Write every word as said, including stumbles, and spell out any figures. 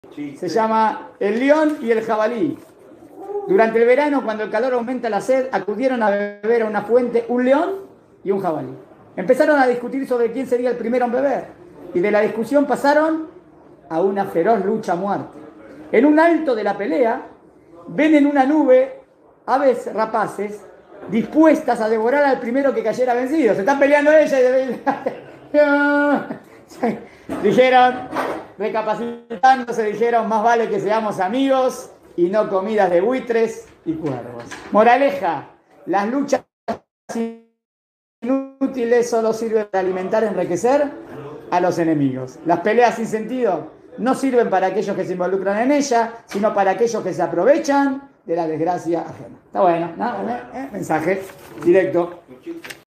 Se llama El león y el jabalí. Durante el verano, cuando el calor aumenta la sed, acudieron a beber a una fuente un león y un jabalí. Empezaron a discutir sobre quién sería el primero en beber. Y de la discusión pasaron a una feroz lucha a muerte. En un alto de la pelea, ven en una nube aves rapaces dispuestas a devorar al primero que cayera vencido. Se están peleando ella y dijeron, recapacitándose, dijeron, más vale que seamos amigos y no comidas de buitres y cuervos. Moraleja, las luchas inútiles solo sirven para alimentar y enriquecer a los enemigos. Las peleas sin sentido no sirven para aquellos que se involucran en ella, sino para aquellos que se aprovechan de la desgracia ajena. Está bueno, ¿no? ¿Eh? Mensaje directo.